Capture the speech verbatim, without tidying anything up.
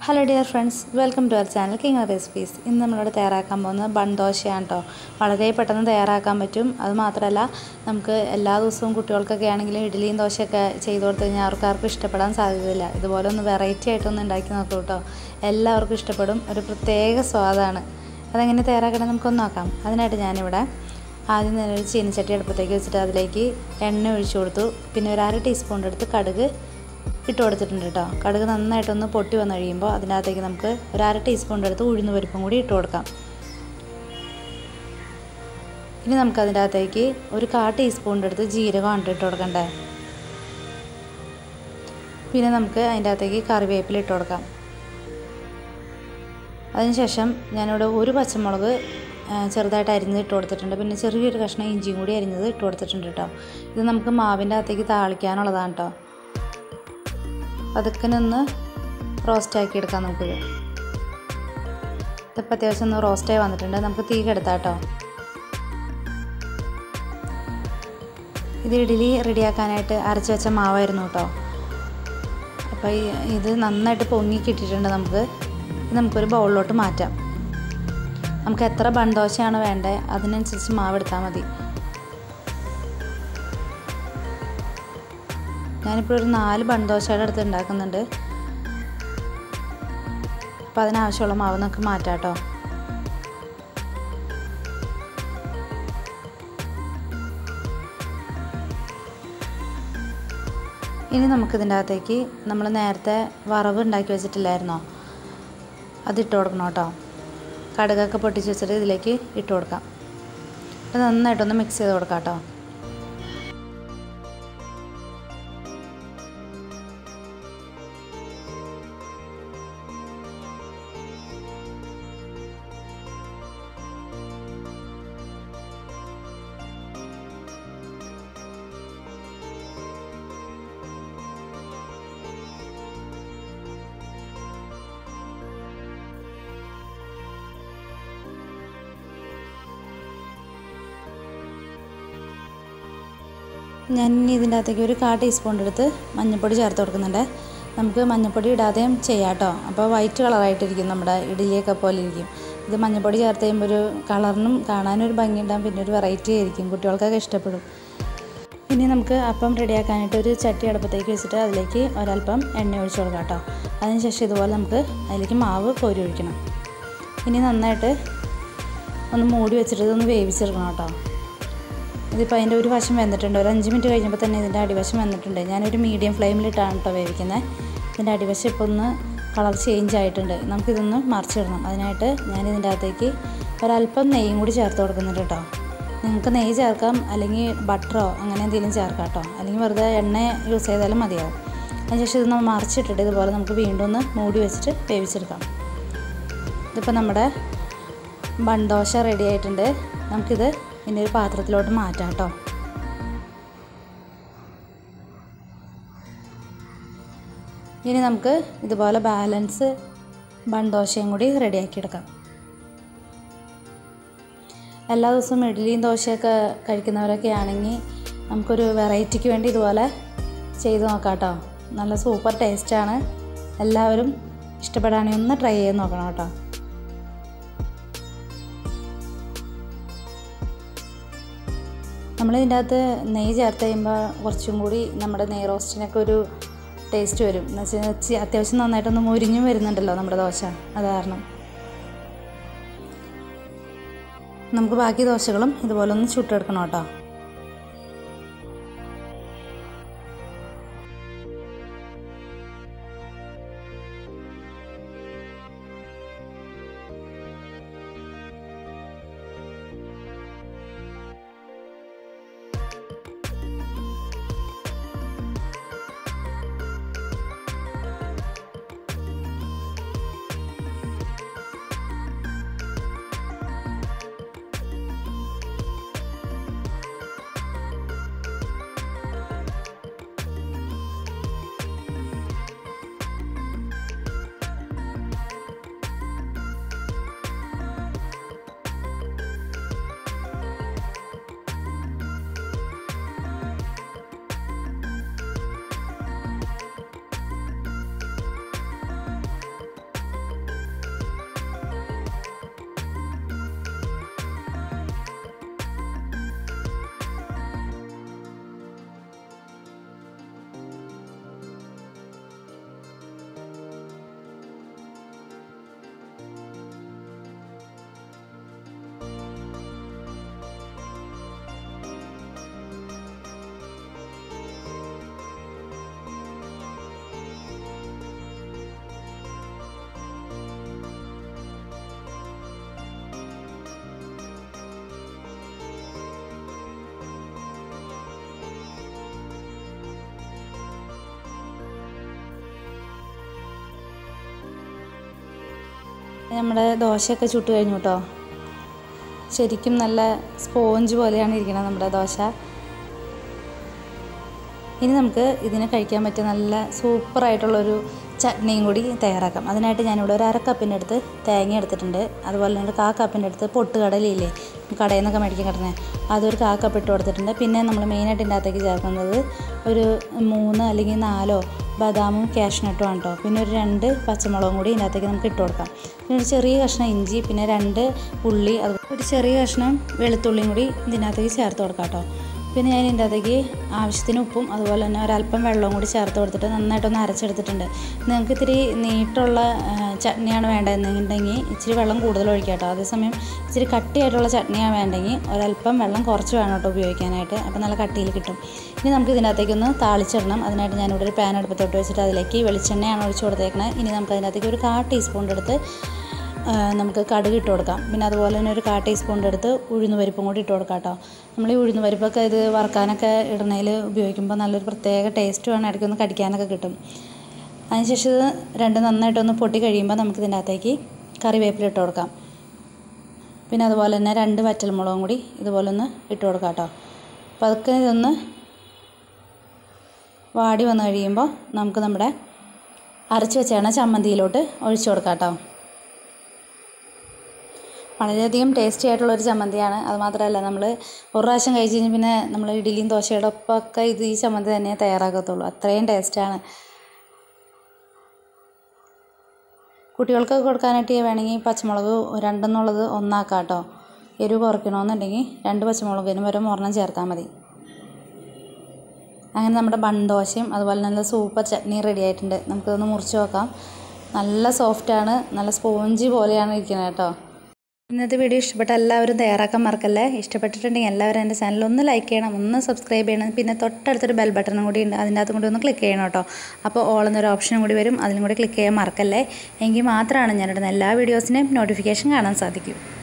Hello dear friends, welcome to our channel kiginirecipes. ഇന്ന് നമ്മൾ ഇവിടെ തയ്യാറാക്കാൻ പോകുന്നത് ബൺ ദോശയാണ് ട്ടോ. വളരെ പെട്ടെന്ന് തയ്യാറാക്കാൻ പറ്റും. അത് മാത്രമല്ല നമുക്ക് എല്ലാ ദിവസവും കുട്ടികൾക്കൊക്കെ ആണെങ്കിൽ ഇഡ്ഡലിയും ദോശയൊക്കെ ചെയ്തു കൊടുത്തു കഴിഞ്ഞാൽ ആർക്കാർക്കും ഇഷ്ടപ്പെടാൻ സാധ്യതയില്ല. ഇതുപോലെ ഒന്ന് വെറൈറ്റി ആയിട്ടൊന്ന് ഉണ്ടാക്കി നോക്കൂ ട്ടോ. എല്ലാവർക്കും ഇഷ്ടപ്പെടും. ഒരു പ്രത്യേക സ്വാദാണ്. അതെങ്ങനെ തയ്യാറാക്കണം നമുക്കൊന്ന് നോക്കാം. അതിനായിട്ട് ഞാനിവിടെ ആദ്യം തന്നെ ഒരു ചീനച്ചട്ടി അടുപ്പത്തേക്ക് വെച്ചിട്ട് അതിലേക്ക് എണ്ണ ഒഴിച്ചു കൊടുത്തു. പിന്നെ ഒരു അര ടീസ്പൂൺ എടുത്ത് കടുക് ഇട്ട് കൊടുത്തിട്ടുണ്ട് കേട്ടോ. കടുക് നന്നായിട്ടൊന്ന് പൊട്ടി വന്നു കഴിയുമ്പോൾ അതിനകത്തേക്ക് നമുക്ക് ഒരു അര ടീസ്പൂൺ എടുത്ത് ഉഴുന്ന് പരിപ്പും കൂടി ഇട്ട് കൊടുക്കാം. ഇനി നമുക്കതിൻ്റെ അകത്തേക്ക് ഒരു കാ ടീസ്പൂൺ എടുത്ത് ജീരകം ഇട്ട് കൊടുക്കണ്ടേ. പിന്നെ നമുക്ക് അതിൻ്റെ അകത്തേക്ക് കറിവേപ്പില ഇട്ട് കൊടുക്കാം. അതിനുശേഷം ഞാനിവിടെ ഒരു പച്ചമുളക് ചെറുതായിട്ട് അരിഞ്ഞത് ഇട്ട് കൊടുത്തിട്ടുണ്ട്. പിന്നെ ചെറിയൊരു കഷ്ണം ഇഞ്ചിയും കൂടി അരിഞ്ഞത് ഇട്ട് കൊടുത്തിട്ടുണ്ട് കേട്ടോ. ഇത് നമുക്ക് മാവിൻ്റെ അകത്തേക്ക് താളിക്കാനുള്ളതാണ് കേട്ടോ. അതൊക്കെ നിന്ന് റോസ്റ്റാക്കി എടുക്കാം നമുക്കിത്. ഇതിപ്പോൾ അത്യാവശ്യം ഒന്ന് റോസ്റ്റായി വന്നിട്ടുണ്ട്. നമുക്ക് തീ കെടുത്താം കേട്ടോ. ഇത് ഇഡ്ഡലി റെഡിയാക്കാനായിട്ട് അരച്ച് വെച്ച മാവായിരുന്നു കേട്ടോ. അപ്പോൾ ഇത് നന്നായിട്ട് പൊങ്ങി കിട്ടിയിട്ടുണ്ട്. നമുക്ക് ഇത് നമുക്കൊരു ബൗളിലോട്ട് മാറ്റാം. നമുക്ക് എത്ര ബൺ ദോശയാണ് വേണ്ടത് അതിനനുസരിച്ച് മാവ് എടുത്താൽ മതി. ഞാനിപ്പോൾ ഒരു നാല് ബൺ ദോശയുടെ അടുത്ത് ഉണ്ടാക്കുന്നുണ്ട്. അപ്പോൾ അതിനാവശ്യമുള്ള മാവ് നമുക്ക് മാറ്റാം കേട്ടോ. ഇനി നമുക്കിതിൻ്റെ അകത്തേക്ക് നമ്മൾ നേരത്തെ വറവ് ഉണ്ടാക്കി വെച്ചിട്ടില്ലായിരുന്നോ, അതിട്ട് കൊടുക്കണം കേട്ടോ. കടുകൊക്കെ പൊട്ടിച്ച് വെച്ചിട്ട് ഇതിലേക്ക് ഇട്ട് കൊടുക്കാം. അത് നന്നായിട്ടൊന്ന് മിക്സ് ചെയ്ത് കൊടുക്കാം കേട്ടോ. ഞാൻ ഇനി ഇതിൻ്റെ അകത്തേക്ക് ഒരു കാ ടീസ്പൂൺ എടുത്ത് മഞ്ഞൾപ്പൊടി ചേർത്ത് കൊടുക്കുന്നുണ്ട്. നമുക്ക് മഞ്ഞൾപ്പൊടി ഇടാതെയും ചെയ്യാം കേട്ടോ. അപ്പോൾ വൈറ്റ് കളറായിട്ടിരിക്കും, നമ്മുടെ ഇഡ്ഡലിയൊക്കെ പോലെ ഇരിക്കും. ഇത് മഞ്ഞൾപ്പൊടി ചേർത്ത് കഴിയുമ്പോൾ ഒരു കളറിനും കാണാനൊരു ഭംഗി ഉണ്ടാകും. പിന്നെ ഒരു വെറൈറ്റി ആയിരിക്കും, കുട്ടികൾക്കൊക്കെ ഇഷ്ടപ്പെടും. ഇനി നമുക്ക് അപ്പം റെഡിയാക്കാനായിട്ട് ഒരു ചട്ടി അടുപ്പത്തേക്ക് വെച്ചിട്ട് അതിലേക്ക് ഒരൽപ്പം എണ്ണ ഒഴിച്ച് കൊടുക്കാം കേട്ടോ. അതിനുശേഷം ഇതുപോലെ നമുക്ക് അതിലേക്ക് മാവ് കോരി ഒഴിക്കണം. ഇനി നന്നായിട്ട് ഒന്ന് മൂടി വെച്ചിട്ട് ഇതൊന്ന് വേവിച്ചെടുക്കണം കേട്ടോ. ഇതിപ്പോൾ അതിൻ്റെ ഒരു വശം വെന്തിട്ടുണ്ട്. ഒരു അഞ്ച് മിനിറ്റ് കഴിഞ്ഞപ്പോൾ തന്നെ ഇതിൻ്റെ അടിവശം വന്നിട്ടുണ്ട്. ഞാനൊരു മീഡിയം ഫ്ലെയിമിലിട്ടാണ് കേട്ടോ വേവിക്കുന്നത്. ഇതിൻ്റെ അടിവശം ഇപ്പോൾ ഒന്ന് കളർ ചേഞ്ച് ആയിട്ടുണ്ട്. നമുക്കിതൊന്ന് മറിച്ചിടണം. അതിനായിട്ട് ഞാനിതിൻ്റെ അകത്തേക്ക് ഒരല്പം നെയ്യും കൂടി ചേർത്ത് കൊടുക്കുന്നുണ്ട് കേട്ടോ. നിങ്ങൾക്ക് നെയ്യ് ചേർക്കാം, അല്ലെങ്കിൽ ബട്ടറോ അങ്ങനെ എന്തെങ്കിലും ചേർക്കാം കേട്ടോ. അല്ലെങ്കിൽ വെറുതെ എണ്ണ യൂസ് ചെയ്താലും മതിയാവും. അതിനുശേഷം ഇതൊന്ന് മറിച്ചിട്ടിട്ട് ഇതുപോലെ നമുക്ക് വീണ്ടും ഒന്ന് മൂടി വെച്ചിട്ട് വേവിച്ചെടുക്കാം. ഇതിപ്പോൾ നമ്മുടെ ബൺ ദോശ റെഡി ആയിട്ടുണ്ട്. നമുക്കിത് ഇനി ഒരു പാത്രത്തിലോട്ട് മാറ്റാം കേട്ടോ. ഇനി നമുക്ക് ഇതുപോലെ ബാലൻസ് ബൺ ദോശയും കൂടി റെഡിയാക്കി എടുക്കാം. എല്ലാ ദിവസവും ഇഡ്ഡലിയും ദോശയൊക്കെ കഴിക്കുന്നവരൊക്കെ ആണെങ്കിൽ നമുക്കൊരു വെറൈറ്റിക്ക് വേണ്ടി ഇതുപോലെ ചെയ്ത് നോക്കാം കേട്ടോ. നല്ല സൂപ്പർ ടേസ്റ്റാണ്. എല്ലാവരും ഇഷ്ടപ്പെടുകയാണെങ്കിൽ ഒന്ന് ട്രൈ ചെയ്ത് നോക്കണം കേട്ടോ. നമ്മളിതിൻ്റെ അകത്ത് നെയ്യ് ചേർത്ത് കഴിയുമ്പോൾ കുറച്ചും കൂടി നമ്മുടെ നെയ് റോസ്റ്റിനൊക്കെ ഒരു ടേസ്റ്റ് വരും. എന്ന് വെച്ചാൽ അത്യാവശ്യം നന്നായിട്ടൊന്ന് മുരിഞ്ഞും വരുന്നുണ്ടല്ലോ നമ്മുടെ ദോശ. അത് കാരണം നമുക്ക് ബാക്കി ദോശകളും ഇതുപോലെ ഒന്ന് ചുട്ടെടുക്കണം കേട്ടോ. നമ്മുടെ ദോശയൊക്കെ ചുട്ട് കഴിഞ്ഞു കേട്ടോ. ശരിക്കും നല്ല സ്പോഞ്ച് പോലെയാണ് ഇരിക്കുന്നത് നമ്മുടെ ദോശ. ഇനി നമുക്ക് ഇതിന് കഴിക്കാൻ പറ്റിയ നല്ല സൂപ്പറായിട്ടുള്ളൊരു ചട്നിയും കൂടി തയ്യാറാക്കാം. അതിനായിട്ട് ഞാനിവിടെ ഒരു അര കപ്പിൻ്റെ അടുത്ത് തേങ്ങ എടുത്തിട്ടുണ്ട്. അതുപോലെ തന്നെ ഒരു കാ കപ്പിൻ്റെ അടുത്ത് പൊട്ടുകടലയില്ലേ, കടയിൽ നിന്നൊക്കെ മേടിക്കാൻ കിട്ടുന്നത്, അതൊരു കാ കപ്പ് ഇട്ട് കൊടുത്തിട്ടുണ്ട്. പിന്നെ നമ്മൾ മെയിനായിട്ട് ഇതിൻ്റെ അകത്തേക്ക് ചേർക്കുന്നത് ഒരു മൂന്ന് അല്ലെങ്കിൽ നാലോ ബദാമും കാഷ്നട്ടും ആണ് കേട്ടോ. പിന്നെ ഒരു രണ്ട് പച്ചമുളകും കൂടി ഇതിൻ്റെ അകത്തേക്ക് നമുക്ക് ഇട്ട് കൊടുക്കാം. പിന്നെ ഒരു ചെറിയ കഷ്ണം ഇഞ്ചി, പിന്നെ രണ്ട് ഉള്ളി, അത് ഒരു ചെറിയ കഷ്ണം വെളുത്തുള്ളിയും കൂടി ഇതിനകത്തേക്ക് ചേർത്ത് കൊടുക്കാം കേട്ടോ. പിന്നെ ഞാൻ ഇതിൻ്റെ അകത്തേക്ക് ആവശ്യത്തിന് ഉപ്പും അതുപോലെ തന്നെ ഒരല്പം വെള്ളവും കൂടി ചേർത്ത് കൊടുത്തിട്ട് നന്നായിട്ടൊന്ന് അരച്ചെടുത്തിട്ടുണ്ട്. നിങ്ങൾക്ക് ഇത്തിരി നീട്ടുള്ള ചട്നിയാണ് വേണ്ടതെന്നുണ്ടെങ്കിൽ ഇച്ചിരി വെള്ളം കൂടുതൽ ഒഴിക്കാം കേട്ടോ. അതേസമയം ഇച്ചിരി കട്ടിയായിട്ടുള്ള ചട്നിയാണ് വേണ്ടെങ്കിൽ ഒരല്പം വെള്ളം കുറച്ച് വേണം കേട്ടോ ഉപയോഗിക്കാനായിട്ട്. അപ്പോൾ നല്ല കട്ടിയിൽ കിട്ടും. ഇനി നമുക്ക് ഇതിനകത്തേക്കൊന്ന് താളിച്ചിടണം. അതിനായിട്ട് ഞാനിവിടെ ഒരു പാൻ അടുപ്പത്തോട്ട് വെച്ചിട്ട് അതിലേക്ക് വെളിച്ചെണ്ണയാണ് ഒഴിച്ച് കൊടുത്തേക്കണത്. ഇനി നമുക്ക് അതിനകത്തേക്ക് ഒരു കാ ടീസ്പൂണിൻ്റെ അടുത്ത് നമുക്ക് കടുക് ഇട്ട് കൊടുക്കാം. പിന്നെ അതുപോലെ തന്നെ ഒരു കാ ടീസ്പൂണിൻ്റെ അടുത്ത് ഉഴുന്ന് പരിപ്പും കൂടി ഇട്ട് കൊടുക്കാം കേട്ടോ. നമ്മൾ ഈ ഉഴുന്ന് പരിപ്പൊക്കെ ഇത് വറുക്കാനൊക്കെ ഇടണയിൽ ഉപയോഗിക്കുമ്പോൾ നല്ലൊരു പ്രത്യേക ടേസ്റ്റുമാണ്, ഇടയ്ക്കൊന്ന് കടിക്കാനൊക്കെ കിട്ടും. അതിനുശേഷം ഇത് രണ്ട് നന്നായിട്ടൊന്ന് പൊട്ടി കഴിയുമ്പോൾ നമുക്ക് ഇതിൻ്റെ അകത്തേക്ക് കറിവേപ്പില ഇട്ട് കൊടുക്കാം. പിന്നെ അതുപോലെ തന്നെ രണ്ട് വറ്റൽമുളകും കൂടി ഇതുപോലെ ഒന്ന് ഇട്ട് കൊടുക്കാം കേട്ടോ. അപ്പോൾ അതൊക്കെ ഇതൊന്ന് വാടി വന്നു കഴിയുമ്പോൾ നമുക്ക് നമ്മുടെ അരച്ച് വെച്ചാണ് ചമ്മന്തിയിലോട്ട് ഒഴിച്ചു കൊടുക്കാം കേട്ടോ. വളരെയധികം ടേസ്റ്റി ആയിട്ടുള്ളൊരു ചമ്മന്തിയാണ്. അതുമാത്രമല്ല, നമ്മൾ ഒരു പ്രാവശ്യം കഴിച്ച് കഴിഞ്ഞാൽ പിന്നെ നമ്മൾ ഇഡ്ഡലിയും ദോശയുടെ ഒപ്പമൊക്കെ ഇത് ഈ ചമ്മന്തി തന്നെ തയ്യാറാക്കത്തുള്ളൂ. അത്രയും ടേസ്റ്റാണ്. കുട്ടികൾക്കൊക്കെ കൊടുക്കാനായിട്ട് വേണമെങ്കിൽ പച്ചമുളക് രണ്ടെന്നുള്ളത് ഒന്നാക്കാം കേട്ടോ. എരിവ് കുറയ്ക്കണമെന്നുണ്ടെങ്കിൽ രണ്ട് പച്ചമുളകിന് വരെ ഒരെണ്ണം ചേർത്താൽ മതി. അങ്ങനെ നമ്മുടെ ബൺ ദോശയും അതുപോലെ നല്ല സൂപ്പർ ചട്നി റെഡി ആയിട്ടുണ്ട്. നമുക്കതൊന്ന് മുറിച്ച് നോക്കാം. നല്ല സോഫ്റ്റാണ്, നല്ല സ്പോഞ്ച് പോലെയാണ് ഇരിക്കുന്നത് കേട്ടോ. ഇന്നത്തെ വീഡിയോ ഇഷ്ടപ്പെട്ട എല്ലാവരും തയ്യാറാക്കാൻ മറക്കല്ലേ. ഇഷ്ടപ്പെട്ടിട്ടുണ്ടെങ്കിൽ എല്ലാവരും എൻ്റെ ചാനൽ ഒന്ന് ലൈക്ക് ചെയ്യണം, ഒന്ന് സബ്സ്ക്രൈബ് ചെയ്യണം. പിന്നെ തൊട്ടടുത്തൊരു ബെൽ ബട്ടണും കൂടി ഉണ്ട്, അതിൻ്റെ അകത്തും കൂടി ഒന്ന് ക്ലിക്ക് ചെയ്യണം കേട്ടോ. അപ്പോൾ ഓൾ എന്നൊരു ഓപ്ഷനും കൂടി വരും, അതിലും കൂടി ക്ലിക്ക് ചെയ്യാൻ മറക്കല്ലേ. എങ്കിൽ മാത്രമാണ് ഞാനിടുന്ന എല്ലാ വീഡിയോസിൻ്റെയും നോട്ടിഫിക്കേഷൻ കാണാൻ സാധിക്കും.